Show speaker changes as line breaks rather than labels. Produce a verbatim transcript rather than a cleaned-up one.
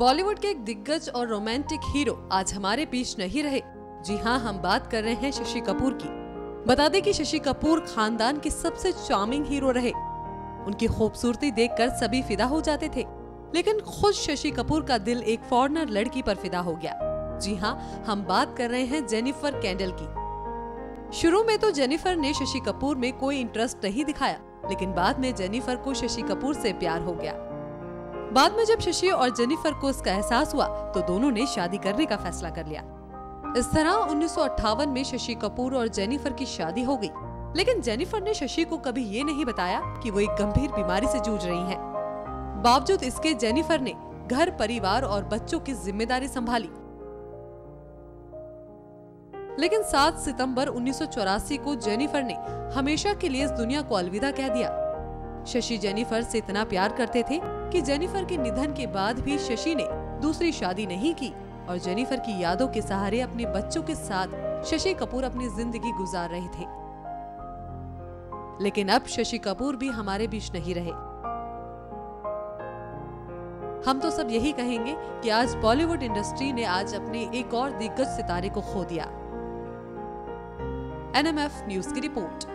बॉलीवुड के एक दिग्गज और रोमांटिक हीरो आज हमारे बीच नहीं रहे। जी हाँ, हम बात कर रहे हैं शशि कपूर की। बता दें कि शशि कपूर खानदान के सबसे चार्मिंग हीरो रहे। उनकी खूबसूरती देखकर सभी फिदा हो जाते थे, लेकिन खुद शशि कपूर का दिल एक फॉरेनर लड़की पर फिदा हो गया। जी हाँ, हम बात कर रहे हैं जेनिफर कैंडल की। शुरू में तो जेनिफर ने शशि कपूर में कोई इंटरेस्ट नहीं दिखाया, लेकिन बाद में जेनिफर को शशि कपूर से प्यार हो गया। बाद में जब शशि और जेनिफर को इसका एहसास हुआ तो दोनों ने शादी करने का फैसला कर लिया। इस तरह उन्नीस सौ अट्ठावन में शशि कपूर और जेनिफर की शादी हो गई, लेकिन जेनिफर ने शशि को कभी ये नहीं बताया कि वो एक गंभीर बीमारी से जूझ रही हैं। बावजूद इसके जेनिफर ने घर, परिवार और बच्चों की जिम्मेदारी संभाली। लेकिन सात सितंबर उन्नीस सौ चौरासी को जेनिफर ने हमेशा के लिए इस दुनिया को अलविदा कह दिया। शशि जेनिफर से इतना प्यार करते थे कि जेनिफर के निधन के बाद भी शशि ने दूसरी शादी नहीं की और जेनिफर की यादों के सहारे अपने बच्चों के साथ शशि कपूर अपनी जिंदगी गुजार रहे थे। लेकिन अब शशि कपूर भी हमारे बीच नहीं रहे। हम तो सब यही कहेंगे कि आज बॉलीवुड इंडस्ट्री ने आज अपने एक और दिग्गज सितारे को खो दिया। एन एम एफ न्यूज की रिपोर्ट।